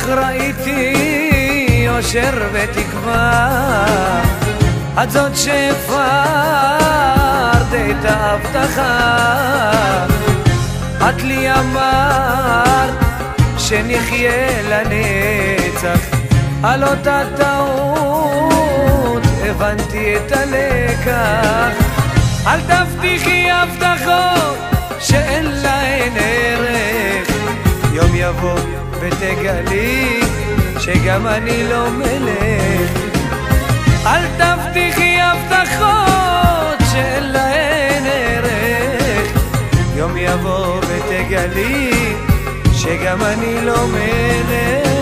ראיתי אושר ותקווה, את זאת שהפרת את ההבטחה. את לי אמרת שנחיה לנצח, על אותה טעות הבנתי את הלקח. אל תבטיחי הבטחות שאין להן ערך, יום יבוא ותגלי שגם אני לא מלך. אל תבטיחי הבטחות שאין להן ערך, יום יבוא ותגלי שגם אני לא מלך.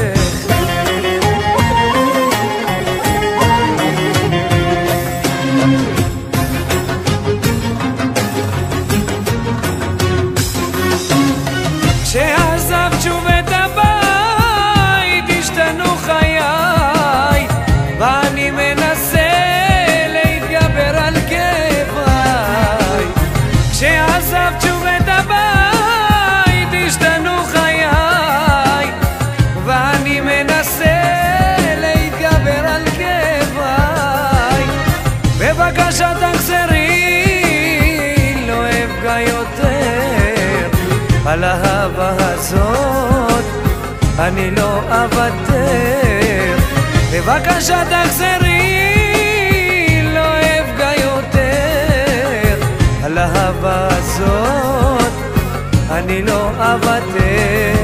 כשעזבת שוב את הבית השתנו חיי, ואני מנסה להתגבר על כאביי. כשעזבת שוב את הבית השתנו חיי, ואני מנסה להתגבר על כאביי. בבקשה תחזרי, לא אפגע יותר, על האהבה הזאת אני לא אוותר. בבקשה תחזרי, לא אפגע יותר, על האהבה הזאת אני לא אוותר.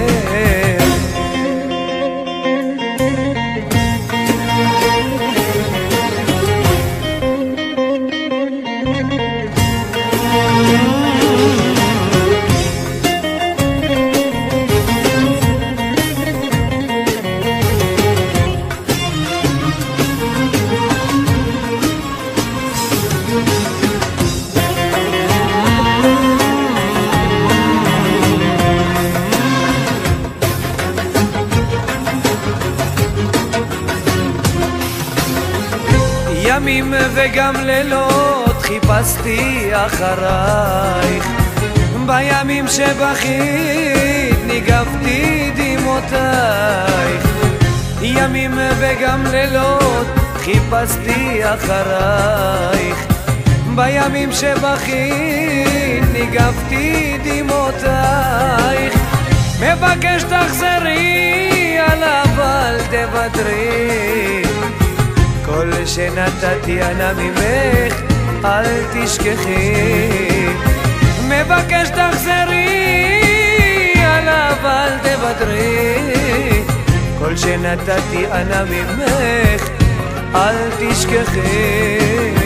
ימים וגם לילות חיפשתי אחרייך, בימים שבכית ניגבתי דמעותייך. ימים וגם לילות חיפשתי אחרייך, בימים שבכית ניגבתי דמעותייך. מבקש תחזרי, עליו אל תוותרי, כל שנתתי אנא ממך אל תשכחי. מבקש תחזרי, עליו אל תוותרי, כל שנתתי אנא ממך אל תשכחי.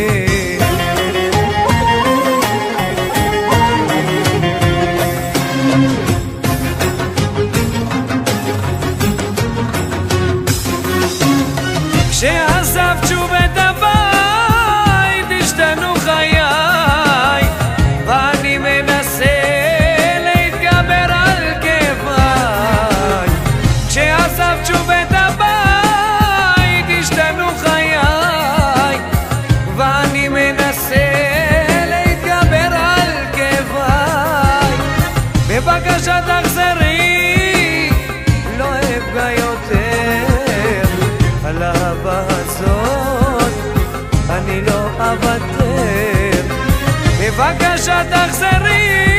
כשעזבת שוב את הבית השתנו חיי, ואני מנסה להתגבר על כאביי. כשעזבת שוב את הבית השתנו חיי, ואני מנסה להתגבר על כאביי. בבקשה תחזרי, לא אפגע יותר, על האהבה הזאת אני לא אוותר. בבקשה תחזרי,